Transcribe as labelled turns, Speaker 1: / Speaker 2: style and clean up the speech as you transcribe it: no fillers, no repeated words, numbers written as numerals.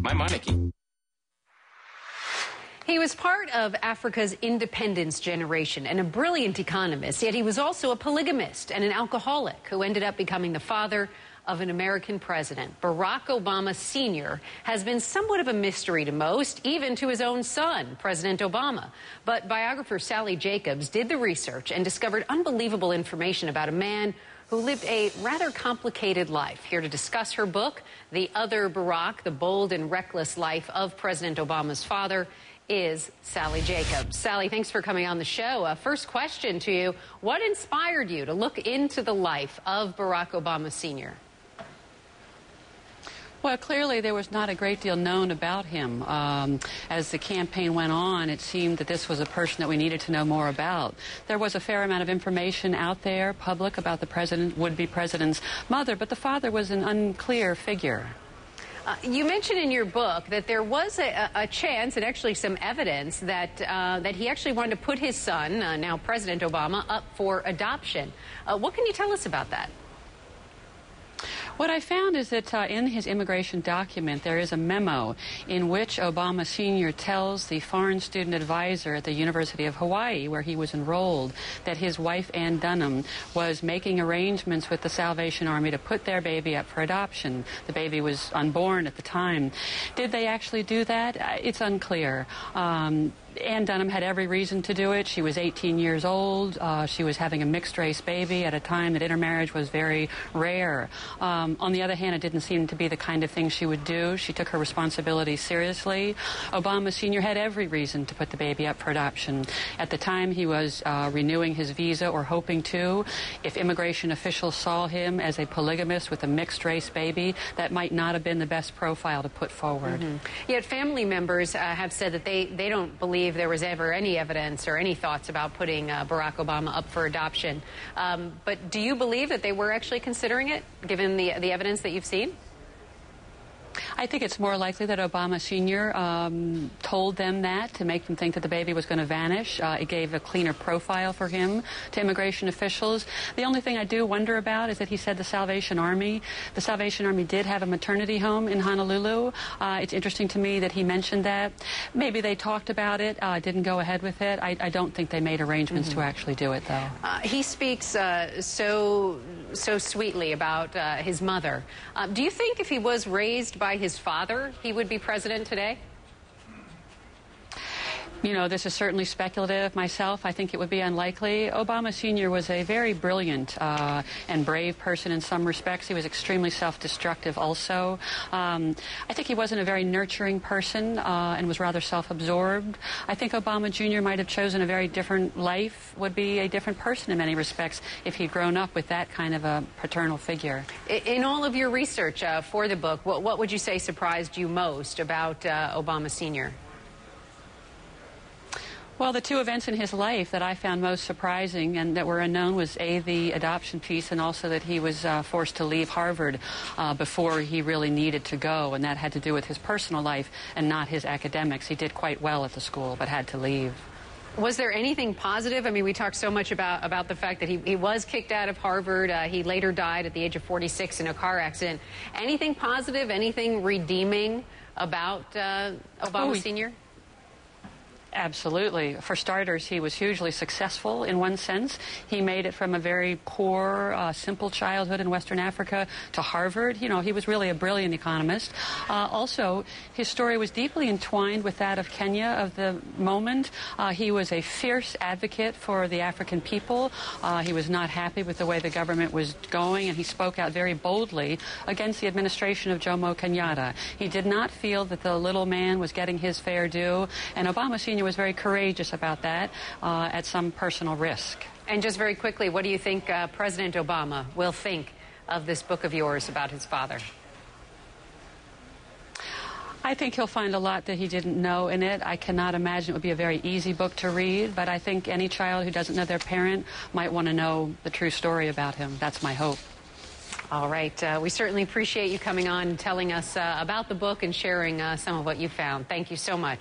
Speaker 1: My monarchy.
Speaker 2: He was part of Africa's independence generation and a brilliant economist, yet he was also a polygamist and an alcoholic who ended up becoming the father of an American president. Barack Obama Sr. has been somewhat of a mystery to most, even to his own son, President Obama. But biographer Sally Jacobs did the research and discovered unbelievable information about a man who lived a rather complicated life. Here to discuss her book, The Other Barack, The Bold and Reckless Life of President Obama's Father, is Sally Jacobs. Sally, thanks for coming on the show. First question to you, what inspired you to look into the life of Barack Obama Sr.?
Speaker 3: Well, clearly there was not a great deal known about him. As the campaign went on, it seemed that this was a person that we needed to know more about. There was a fair amount of information out there, public, about the would-be president's mother, but the father was an unclear figure.
Speaker 2: You mentioned in your book that there was a chance and actually some evidence that that he actually wanted to put his son, now President Obama, up for adoption. What can you tell us about that?
Speaker 3: What I found is that in his immigration document there is a memo in which Obama Sr. tells the foreign student advisor at the University of Hawaii, where he was enrolled, that his wife, Ann Dunham, was making arrangements with the Salvation Army to put their baby up for adoption. The baby was unborn at the time. Did they actually do that? It's unclear. Ann Dunham had every reason to do it. She was 18 years old. She was having a mixed-race baby at a time that intermarriage was very rare. On the other hand, it didn't seem to be the kind of thing she would do. She took her responsibility seriously. Obama Sr. had every reason to put the baby up for adoption. At the time, he was renewing his visa, or hoping to. If immigration officials saw him as a polygamist with a mixed-race baby, that might not have been the best profile to put forward.
Speaker 2: Yet family members have said that they don't believe there was ever any evidence or any thoughts about putting Barack Obama up for adoption. But do you believe that they were actually considering it, given the evidence that you've seen?
Speaker 3: I think it's more likely that Obama Sr. Told them that to make them think that the baby was going to vanish. It gave a cleaner profile for him to immigration officials. The only thing I do wonder about is that he said the Salvation Army did have a maternity home in Honolulu. It's interesting to me that he mentioned that. Maybe they talked about it, didn't go ahead with it. I don't think they made arrangements to actually do it, though.
Speaker 2: He speaks so sweetly about his mother. Do you think if he was raised by his father, he would be president today?
Speaker 3: You know, this is certainly speculative. Myself, I think it would be unlikely. Obama Sr. was a very brilliant and brave person in some respects. He was extremely self-destructive also. I think he wasn't a very nurturing person and was rather self-absorbed. I think Obama Jr. might have chosen a very different life, would be a different person in many respects if he'd grown up with that kind of a paternal figure.
Speaker 2: In all of your research for the book, what would you say surprised you most about Obama Sr.?
Speaker 3: Well, the two events in his life that I found most surprising and that were unknown was, A, the adoption piece, and also that he was forced to leave Harvard before he really needed to go, and that had to do with his personal life and not his academics. He did quite well at the school, but had to leave.
Speaker 2: Was there anything positive? I mean, we talked so much about the fact that he was kicked out of Harvard. He later died at the age of 46 in a car accident. Anything positive, anything redeeming about Obama Sr.?
Speaker 3: Absolutely. For starters, he was hugely successful in one sense. He made it from a very poor, simple childhood in Western Africa to Harvard. You know, he was really a brilliant economist. Also, his story was deeply entwined with that of Kenya of the moment. He was a fierce advocate for the African people. He was not happy with the way the government was going, and he spoke out very boldly against the administration of Jomo Kenyatta. He did not feel that the little man was getting his fair due, and Obama Sr. was very courageous about that at some personal risk.
Speaker 2: And just very quickly, what do you think President Obama will think of this book of yours about his father?
Speaker 3: I think he'll find a lot that he didn't know in it. I cannot imagine it would be a very easy book to read, but I think any child who doesn't know their parent might want to know the true story about him. That's my hope.
Speaker 2: All right. We certainly appreciate you coming on and telling us about the book and sharing some of what you found. Thank you so much.